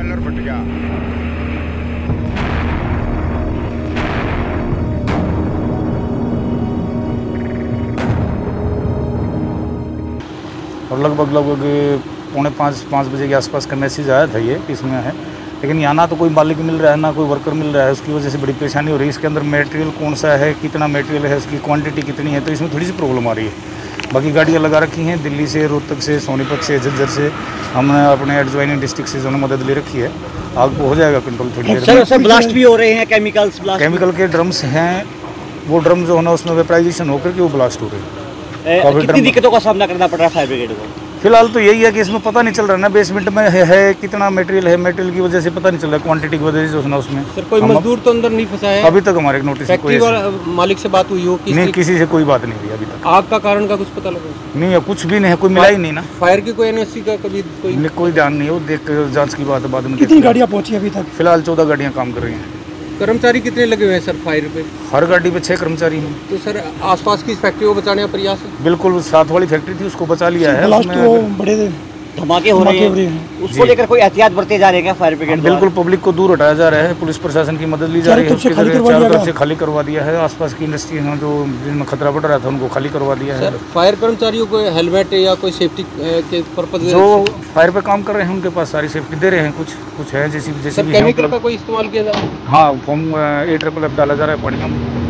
Banner फट गया। और लगभग 4:45 बजे के आसपास का मैसेज आया था ये इसमें है, लेकिन यहाँ ना तो कोई मालिक मिल रहा है ना कोई वर्कर मिल रहा है। उसकी वजह से बड़ी परेशानी हो रही है। इसके अंदर मटेरियल कौन सा है, कितना मटेरियल है, उसकी क्वांटिटी कितनी है, तो इसमें थोड़ी सी प्रॉब्लम आ रही है। बाकी गाड़ियाँ लगा रखी हैं दिल्ली से, रोहतक से, सोनीपत से, झज्जर से। हमने अपने एडजॉइनिंग डिस्ट्रिक्ट से जो मदद ले रखी है। आग को हो जाएगा कंट्रोल थोड़ी देर में। सर ब्लास्ट भी हो रहे हैं, केमिकल्स ब्लास्ट, केमिकल के ड्रम्स हैं, वो ड्रम जो है ना उसमें वेपराइजेशन होकर के वो ब्लास्ट हो रहे हैं। कितनी दिक्कतों का सामना करना पड़ रहा है फायर ब्रिगेड को? फिलहाल तो यही है कि इसमें पता नहीं चल रहा है ना, बेसमेंट में है कितना मटेरियल है, मटेरियल की वजह से पता नहीं चल रहा है, क्वांटिटी की वजह से जो है ना उसमें। सर कोई मजदूर तो अंदर नहीं फंसा है अभी तक हमारे नोटिस फैक्ट्री मालिक से बात हुई हो? नहीं, किसी से कोई बात नहीं हुई अभी तक। आग का कारण का कुछ पता लगा? नहीं है, कुछ भी नहीं है, कोई मिला ही नहीं ना। फायर की कोई एनओसी का कभी कोई ध्यान नहीं हो, देख जांच की बात है बाद में। कितनी गाड़ियाँ पहुंची अभी तक? फिलहाल 14 गाड़ियाँ काम कर रही हैं। कर्मचारी कितने लगे हुए हैं सर फायर पे? हर गाड़ी पे 6 कर्मचारी हैं। तो सर आसपास की फैक्ट्री को बचाने का प्रयास है? बिल्कुल, साथ वाली फैक्ट्री थी उसको बचा लिया है। ब्लास्ट तो बड़े धमाके हो रहे हैं, उसको लेकर कोई एहतियात बरते जा रहे हैं क्या फायर ब्रिगेड? बिल्कुल, पब्लिक को दूर हटाया जा रहा है, पुलिस प्रशासन की मदद ली जा रही है। उसके चारों तरफ से खाली करवा दिया है। आसपास की इंडस्ट्री हैं जो जिनमें खतरा बढ़ रहा था उनको खाली करवा दिया है। सर फायर कर्मचारियों को हेलमेट या कोई सेफ्टी के पर्पज जो फायर पे काम कर रहे हैं उनके पास सारी सेफ्टी दे रहे हैं। कुछ है जैसे केमिकल का कोई इस्तेमाल किया जा रहा है? हाँ, फॉर्म 8FFF डाला जा रहा है पानी में।